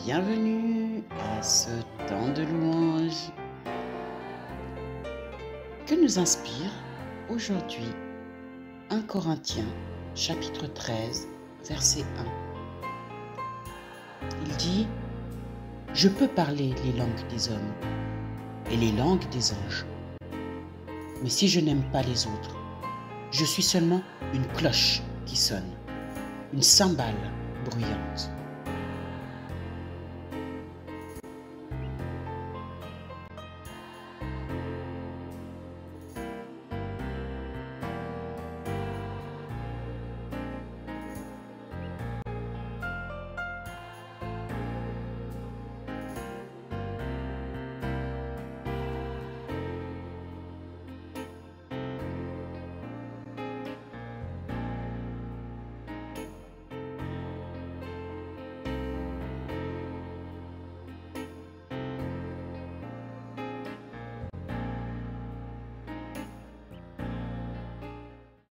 bienvenue à ce temps de louange. Que nous inspire aujourd'hui 1 Corinthiens chapitre 13 verset 1. Il dit: je peux parler les langues des hommes et les langues des anges, mais si je n'aime pas les autres, je suis seulement une cloche qui sonne, une cymbale bruyante.